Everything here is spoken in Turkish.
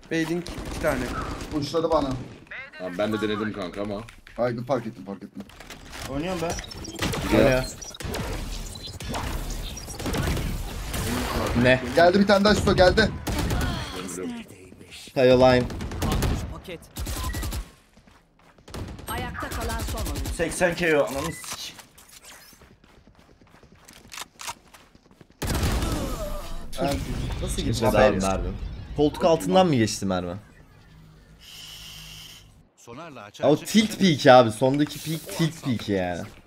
Bailing 2 tane. Uçladı bana. Abi ben de denedim kanka ama. Ay fark ettim. Oynuyorum ben. Oyna. Ne? Geldi bir tane daha şuto geldi. Tayoline. Paket. Ayakta kalan son oyun. 80 KO ananı sik. Nasıl geçmedi abi mermi? Koltuk altından mı geçti mermi? Sonarla O tilt peak abi. Sondaki peak tilt peak yani.